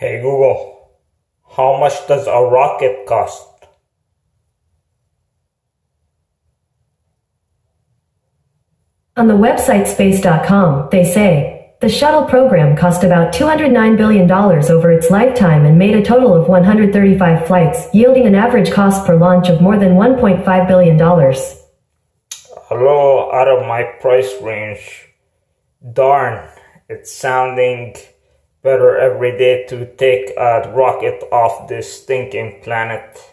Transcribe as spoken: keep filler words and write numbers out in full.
Hey Google, how much does a rocket cost? On the website space dot com, they say, the shuttle program cost about two hundred nine billion dollars over its lifetime and made a total of one hundred thirty-five flights, yielding an average cost per launch of more than one point five billion dollars. A little out of my price range. Darn, it's sounding better every day to take a rocket off this stinking planet.